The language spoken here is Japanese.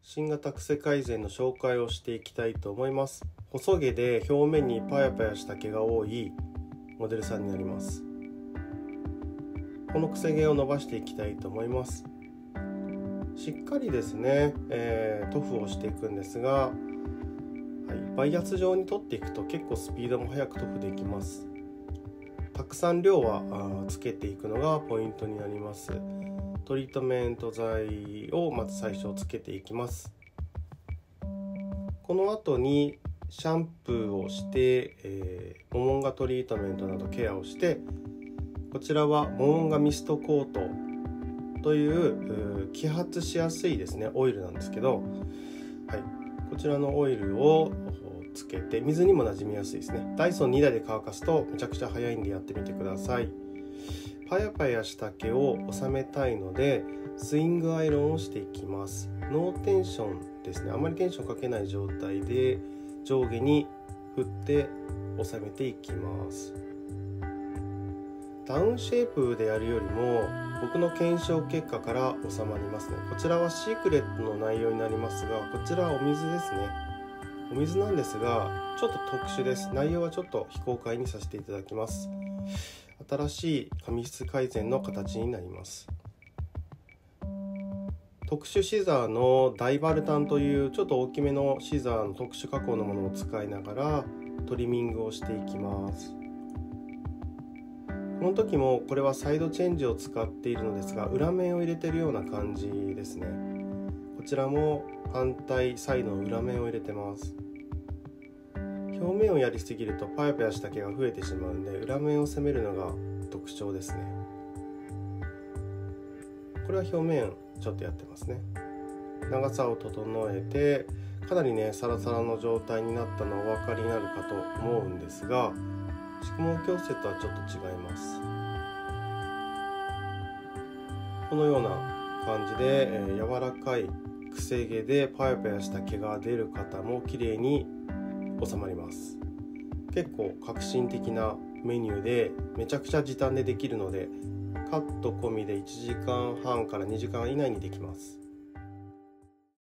新型癖改善の紹介をしていきたいと思います。細毛で表面にパヤパヤした毛が多いモデルさんになります。この癖毛を伸ばしていきたいと思います。しっかりですね、塗布をしていくんですが、バイアス状に取っていくと結構スピードも速く塗布できます。たくさん量はつけていくのがポイントになります。トリートメント剤をまず最初つけていきます。この後にシャンプーをして、モモンガトリートメントなどケアをして、こちらはモモンガミストコートという揮発しやすいですねオイルなんですけど、こちらのオイルをつけて水にもなじみやすいですね。ダイソン2台で乾かすとめちゃくちゃ早いんでやってみてください。パヤパヤした毛を収めたいのでスイングアイロンをしていきます。ノーテンションですね。あまりテンションかけない状態で上下に振って収めていきます。ダウンシェイプでやるよりも僕の検証結果から収まりますね。こちらはシークレットの内容になりますが、こちらはお水ですね。お水なんですがちょっと特殊です。内容はちょっと非公開にさせていただきます。新しい髪質改善の形になります。特殊シザーのダイバルタンというちょっと大きめのシザーの特殊加工のものを使いながらトリミングをしていきます。この時もこれはサイドチェンジを使っているのですが、裏面を入れているような感じですね。こちらも反対サイドの裏面を入れてます。表面をやりすぎるとパヤパヤした毛が増えてしまうんで、裏面を攻めるのが特徴ですね。これは表面ちょっとやってますね。長さを整えてかなりねサラサラの状態になったのお分かりになるかと思うんですが、蓄毛矯正とはちょっと違います。このような感じで、柔らかい癖毛でパヤパヤした毛が出る方も綺麗に収まります。結構革新的なメニューでめちゃくちゃ時短でできるので、カット込みで1時間半から2時間以内にできます。